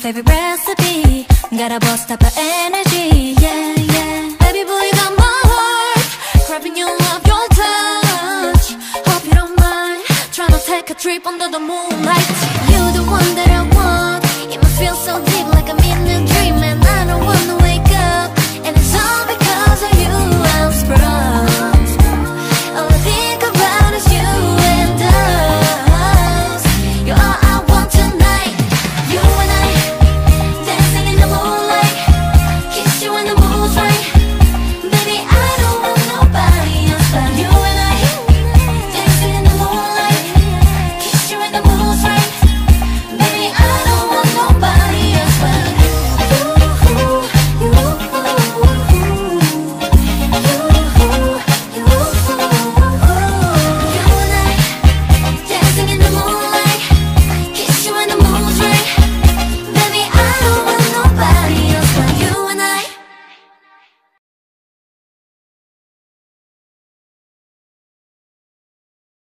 favorite recipe. Gotta bust up her energy, yeah, yeah. Baby boy, you got my heart craving you love, your touch. Hope you don't mind trying to take a trip under the moonlight. You're the one that I want. It might feel so deep like I'm in a dream.